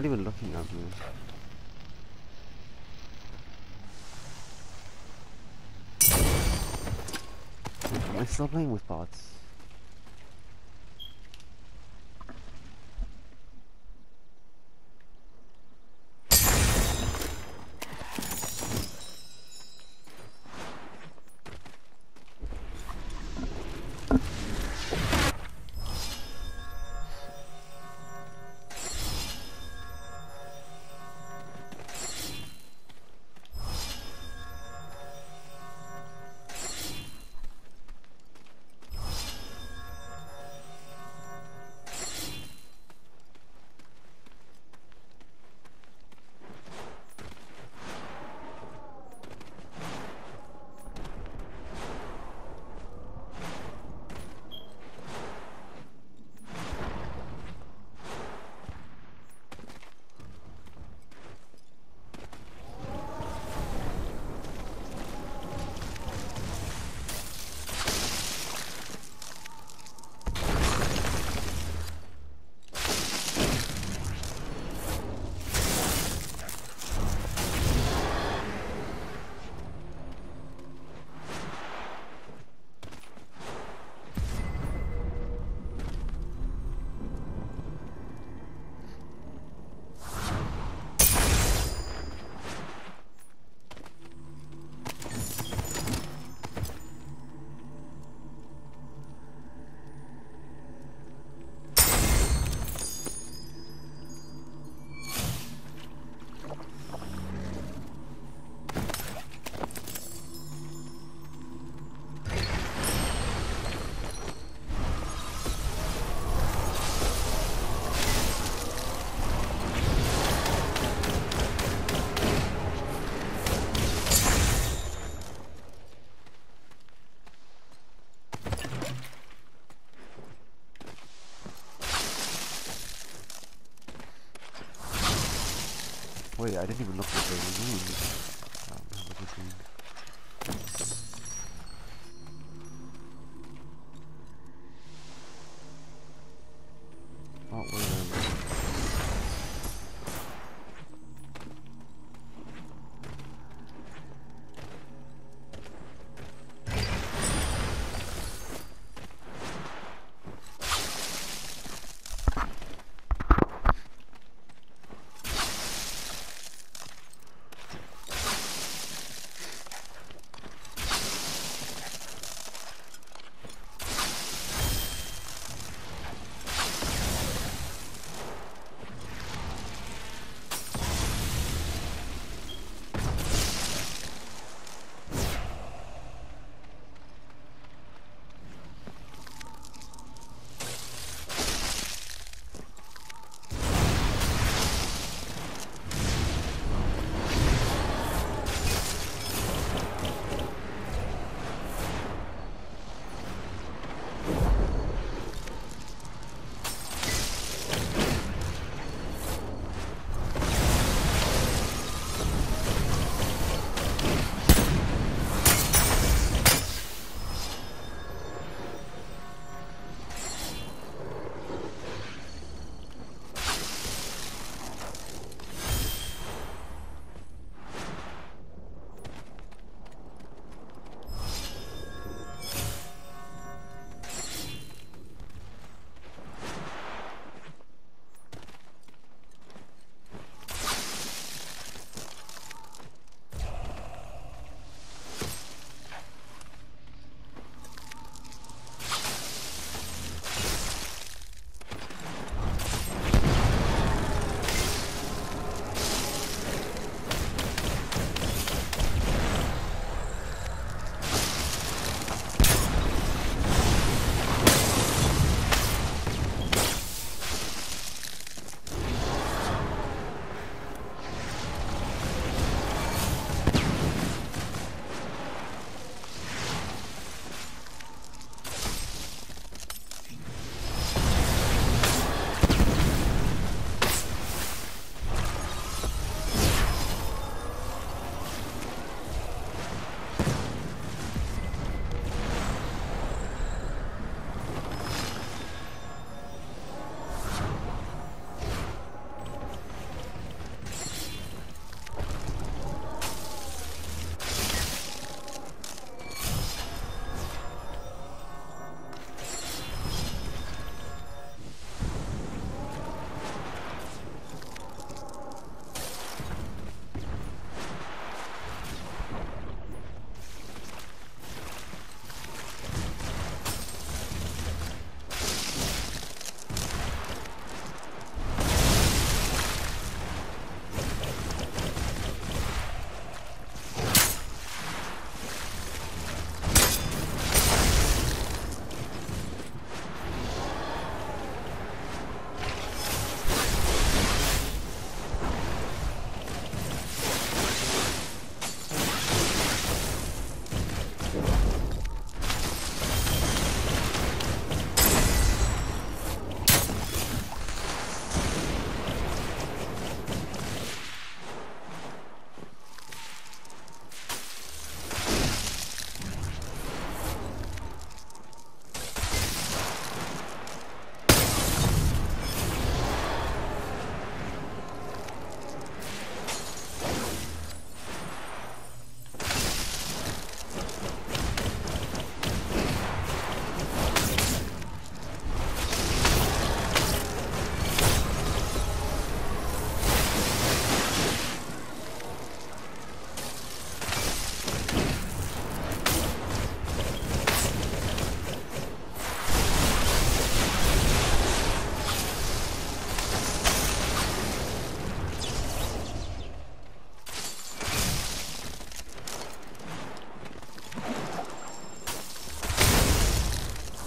not even looking at me. Am I still playing with bots? Wait, I didn't even look at the runes. Look at the oh, wait,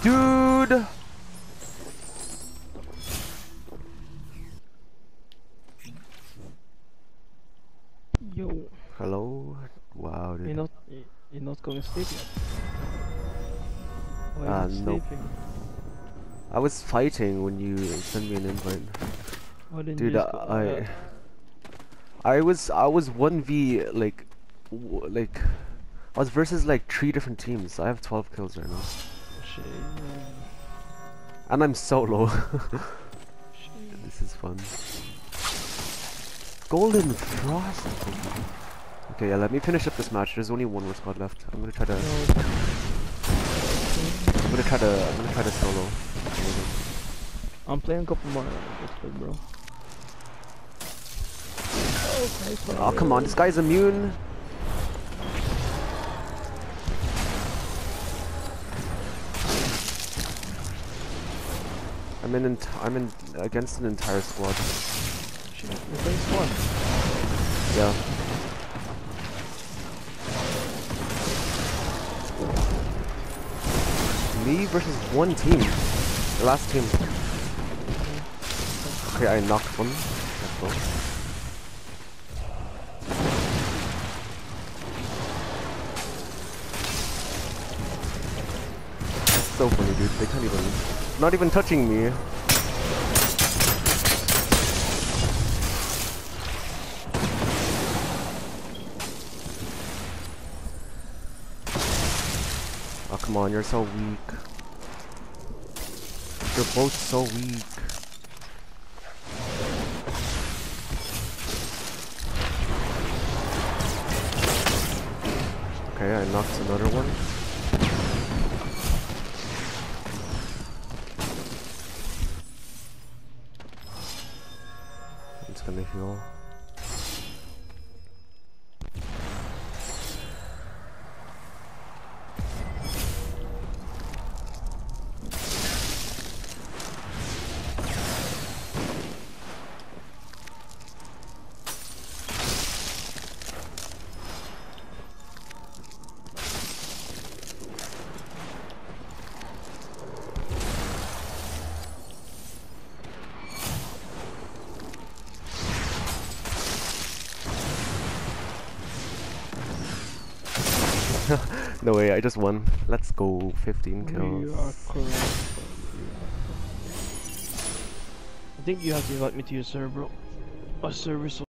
Dude! Yo, Hello? Wow, dude. you're not going to sleep yet. Why are you not Nope. sleeping? I was fighting when you sent me an invite. Why didn't Dude, you just go? I was 1v like I was versus like 3 different teams. I have 12 kills right now. Shit. And I'm solo. Shit. This is fun. Golden Frost. Okay, yeah, let me finish up this match. There's only one more squad left. I'm gonna try to solo. I'm playing a couple more. That's good, bro. Oh, come on, this guy's immune. I'm in against an entire squad. Shit, you're playing squad. Yeah. Me versus one team. The last team. Okay, I knocked one. Let's go. That's so funny, dude. They can't even... Not even touching me. Oh, come on, you're so weak. You're both so weak. Okay, I knocked another one. I'm just gonna heal. No way, I just won. Let's go, 15 kills. You are correct. I think you have to invite me to your server, bro. My server is so